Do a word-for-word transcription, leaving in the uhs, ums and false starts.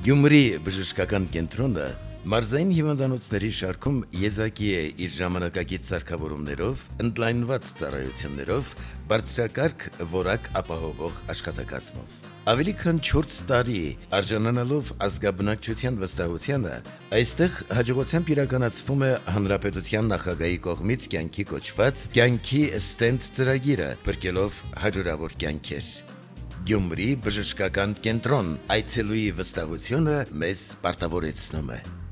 Գյումրի բժշկական կենտրոնը մարզային հիվանդանոցների շարքում եզակի է իր ժամանակակից սարքավորումներով, ընդլայնված ծառայություններով, բարձրակարգ որակ ապահովող աշխատակազմով։ Ավելի քան չորս տարի արժանանալով ազգաբնակչության վստահությանը, այստեղ հաջողությամբ իրականացվում է Հանրապետության նախագահի կողմից կյանքի կոչված «Կյանքի ստենտ» ծրագիրը, փրկելով հարյուրավոր կյանքեր։ Գյումրի բժշկական կենտրոն այցելուի վստահությունը մեզ պարտավորեցնում է։